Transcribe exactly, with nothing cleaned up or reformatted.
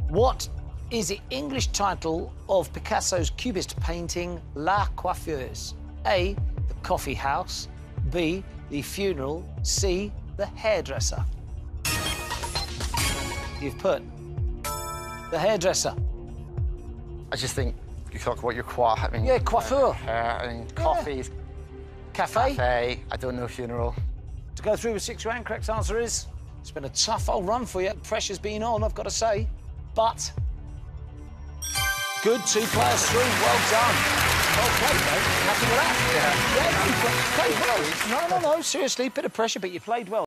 What is the English title of Picasso's Cubist painting La Coiffeuse? A, the coffee house. B, the funeral. C, the hairdresser. You've put the hairdresser. I just think you talk about your coif. I mean, Yeah, coiffure. Hair, I mean, coffees. Cafe. Cafe. I don't know funeral. To go through with six round, correct answer is... It's been a tough old run for you. Pressure's been on, I've got to say. But... Good, two players through. Well done. Well played, mate. Happy with that? Yeah. Yeah, you played well. No, no, no, seriously, bit of pressure, but you played well.